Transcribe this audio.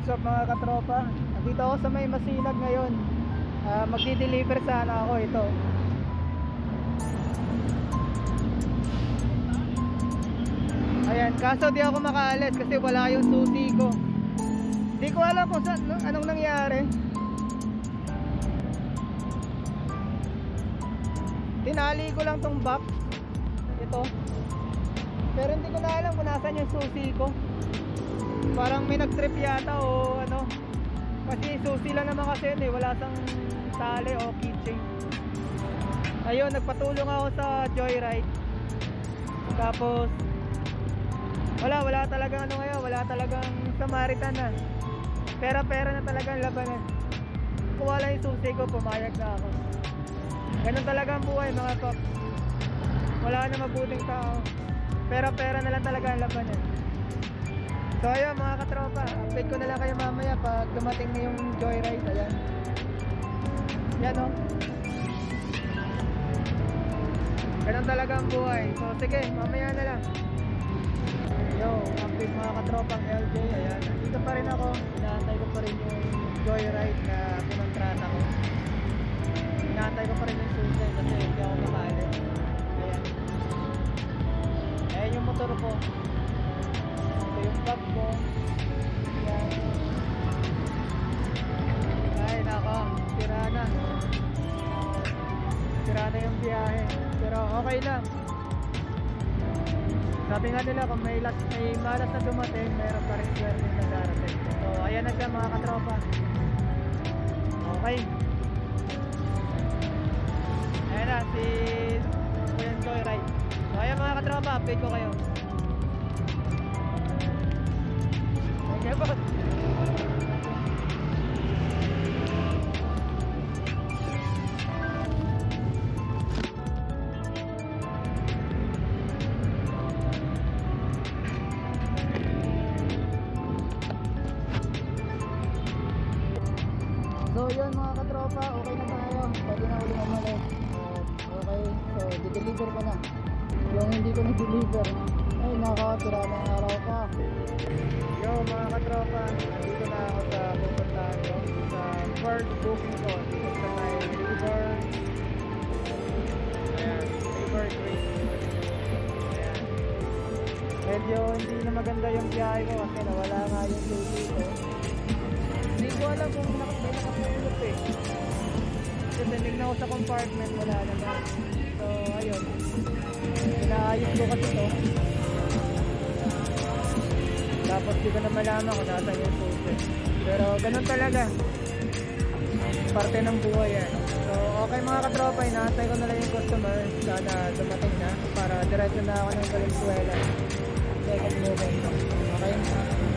What's up mga katropa? Nandito ako sa may Masinag ngayon. Magdi-deliver sana ako ito. Ayan, kaso di ako makaalis kasi wala yung susi ko. Hindi ko alam kung anong nangyari. Tinali ko lang tong box. Ito. Pero hindi ko na alam kung nasan yung susi ko. Parang may nag-trip yata o ano. Kasi susi lang naman kasi yun eh. Wala sang tali o keychain. Ayun, nagpatulong ako sa Joyride. Tapos wala talagang ano ngayon. Wala talagang Samaritan na. Pera na talagang labanan. Kung wala yung susi ko, pumayag na ako. Ganun talaga ang buhay mga paps. Wala na mabuting tao. Pera na lang talaga ang labanan. So ayun mga katropa, update ko na lang kayo mamaya pag dumating na yung Joyride. Ayan. Yan o. Ganun talaga ang buhay. So sige, mamaya na lang. Yo, update mga katropang LJ. Ayan, nandito pa rin ako. Inaantay ko pa rin yung Joyride na pinontrata ko. Inaantay ko pa rin yung susi kasi hindi ako makaalis. Ayan. Ayan yung motor ko. Ito yung bag ko. Ayan. Ay nako, sira na. Sira na yung biyahe. Pero okay lang. Sabi nga nila kung may malas na dumating, mayroon pa rin swerte na darating. So ayan na siya mga katropa. Okay. Ayan na si Kuya Joyride. So ayan mga katropa, update ko kayo. Okay boss. So yun mga katropa, okay na tayo. Pwede na ulit umalis. Okay, so di-deliver ko na. Yung hindi ko na-deliver, ay nakakatira na yung araw pa. Yo mga katropa, nandito na ako sa pupuntahan ko. Sa first booking ko dito sa may River. Ayan, River Creek. Ayan. Medyo hindi na maganda yung biyahe ko kasi nawala nga yung susi ko. Hindi ko alam kung may nakapulot eh. Kasi tinignan ko sa compartment, wala naman. So ayun, inaayos ko kasi to. Tapos di ko na malaman kung nasan yung susi. Pero ganun talaga, parte ng buhay yan. So okay mga katropa, inaantay ko na lang yung customer. Sana dumating na para diretso na ako ng Valenzuela. Second movement. Okay.